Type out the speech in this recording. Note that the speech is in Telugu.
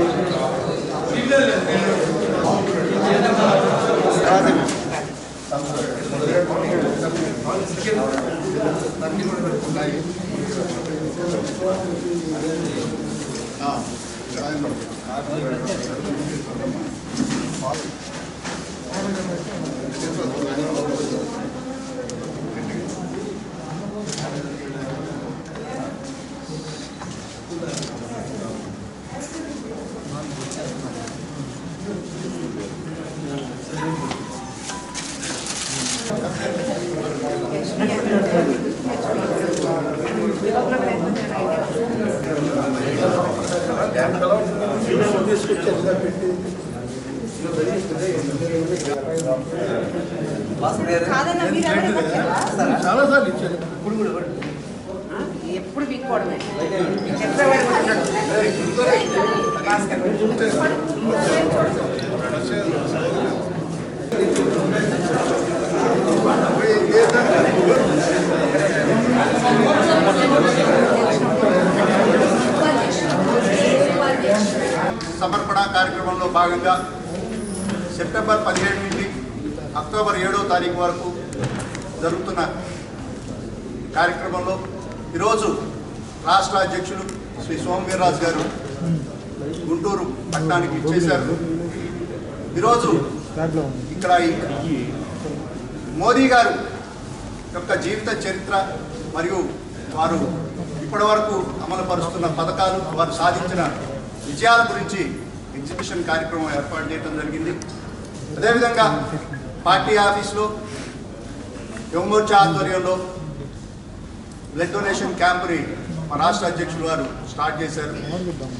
ఎప్పుడు బిక్కోవడమే సమర్పణ కార్యక్రమంలో భాగంగా సెప్టెంబర్ 17 నుండి అక్టోబర్ 7వ తారీఖు వరకు జరుగుతున్న కార్యక్రమంలో ఈరోజు రాష్ట్ర అధ్యక్షులు శ్రీ సోమవీర్రాజు గారు గుంటూరు పట్టణానికి ఇచ్చేశారు. ఈరోజు ఇక్కడ మోదీ గారు యొక్క జీవిత చరిత్ర మరియు వారు ఇప్పటి వరకు అమలు పరుస్తున్న పథకాలు, వారు సాధించిన విజయాల గురించి ఎగ్జిబిషన్ కార్యక్రమం ఏర్పాటు చేయడం జరిగింది. అదేవిధంగా పార్టీ ఆఫీస్లో యువమోర్చా ఆధ్వర్యంలో బ్లడ్ డొనేషన్ క్యాంపుని మా రాష్ట్ర అధ్యక్షులు వారు స్టార్ట్ చేశారు.